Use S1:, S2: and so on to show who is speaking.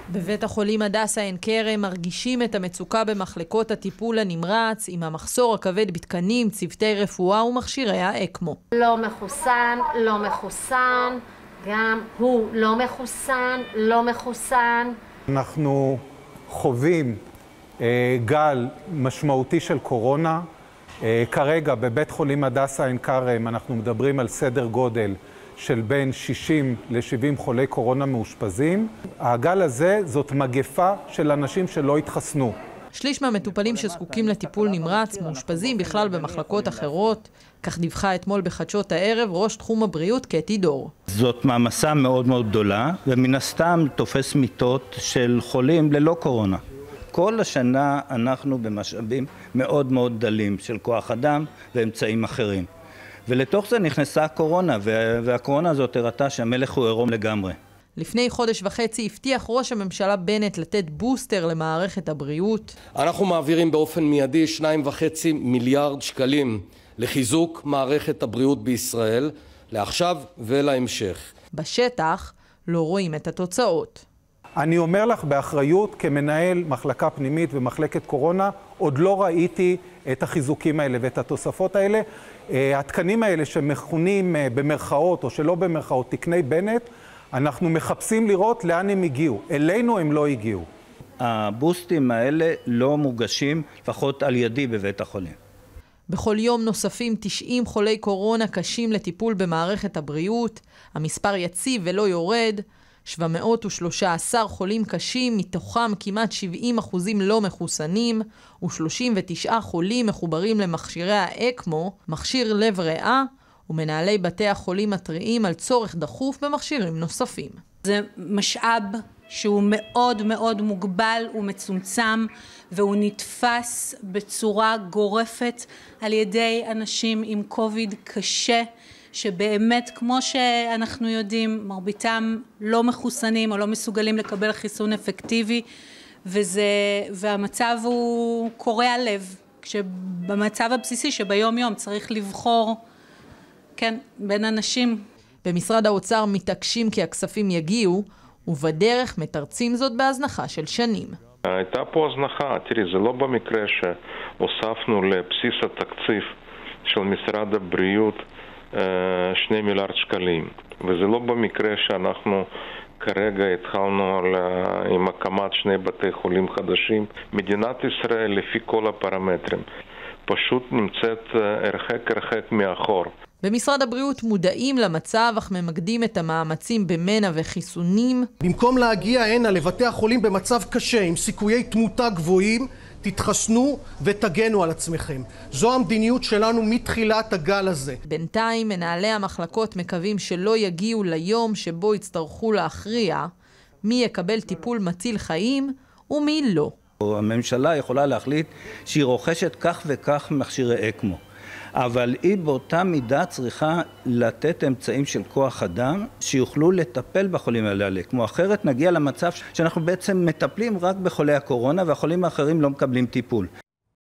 S1: בבית החולים הדסה עין כרם מרגישים את המצוקה במחלקות הטיפול הנמרץ עם המחסור הכבד בתקנים, צוותי רפואה ומכשירי האקמו.
S2: לא מחוסן, לא מחוסן, גם הוא לא מחוסן, לא מחוסן.
S3: אנחנו חווים גל משמעותי של קורונה. כרגע בבית חולים הדסה עין כרם אנחנו מדברים על סדר גודל של בין 60 ל-70 חולי קורונה מאושפזים. הגל הזה זאת מגפה של אנשים שלא התחסנו.
S1: שליש מהמטופלים שזקוקים לטיפול נמרץ מאושפזים בכלל במחלקות אחרות, כך דיווחה אתמול בחדשות הערב ראש תחום הבריאות קטי דור.
S4: זאת מעמסה מאוד מאוד גדולה, ומן הסתם תופס מיטות של חולים ללא קורונה. כל השנה אנחנו במשאבים מאוד מאוד דלים של כוח אדם ואמצעים אחרים. ולתוך זה נכנסה הקורונה, והקורונה הזאת הראתה שהמלך הוא עירום לגמרי.
S1: לפני חודש וחצי הבטיח ראש הממשלה בנט לתת בוסטר למערכת הבריאות.
S5: אנחנו מעבירים באופן מיידי 2.5 מיליארד שקלים לחיזוק מערכת הבריאות בישראל, לעכשיו ולהמשך.
S1: בשטח לא רואים את התוצאות.
S3: אני אומר לך באחריות, כמנהל מחלקה פנימית ומחלקת קורונה, עוד לא ראיתי את החיזוקים האלה ואת התוספות האלה. התקנים האלה שמכונים במרכאות או שלא במרכאות, תקני בנט, אנחנו מחפשים לראות לאן הם הגיעו. אלינו הם לא הגיעו.
S4: הבוסטים האלה לא מוגשים, לפחות על ידי בבית החולים.
S1: בכל יום נוספים 90 חולי קורונה קשים לטיפול במערכת הבריאות. המספר יציב ולא יורד. 713 חולים קשים, מתוכם כמעט 70% לא מחוסנים, ו39 חולים מחוברים למכשירי האקמו, מכשיר לב ריאה, ומנהלי בתי החולים מתריעים על צורך דחוף במכשירים נוספים.
S6: זה משאב שהוא מאוד מאוד מוגבל ומצומצם, והוא נתפס בצורה גורפת על ידי אנשים עם קוביד קשה, שבאמת, כמו שאנחנו יודעים, מרביתם לא מחוסנים או לא מסוגלים לקבל חיסון אפקטיבי, והמצב הוא קורע לב, כשבמצב הבסיסי שביום יום צריך לבחור, כן, בין אנשים.
S1: במשרד האוצר מתעקשים כי הכספים יגיעו, ובדרך מתרצים זאת בהזנחה של שנים.
S7: הייתה פה הזנחה, תראי, זה לא במקרה שהוספנו לבסיס התקציב של משרד הבריאות 2 מיליארד שקלים, וזה לא במקרה שאנחנו כרגע התחלנו עם הקמת 2 בתי חולים חדשים. מדינת ישראל לפי כל הפרמטרים פשוט נמצאת הרחק מאחור.
S1: במשרד הבריאות מודעים למצב, אך ממקדים את המאמצים במנע וחיסונים.
S8: במקום להגיע הנה לבתי החולים במצב קשה עם סיכויי תמותה גבוהים, תתחסנו ותגנו על עצמכם. זו המדיניות שלנו מתחילת הגל הזה.
S1: בינתיים מנהלי המחלקות מקווים שלא יגיעו ליום שבו יצטרכו להכריע מי יקבל טיפול מציל חיים ומי לא.
S4: הממשלה יכולה להחליט שהיא רוכשת כך וכך מכשירי אקמו. אבל היא באותה מידה צריכה לתת אמצעים של כוח אדם שיוכלו לטפל בחולים האלה. כמו אחרת נגיע למצב שאנחנו בעצם מטפלים רק בחולי הקורונה והחולים האחרים לא מקבלים טיפול.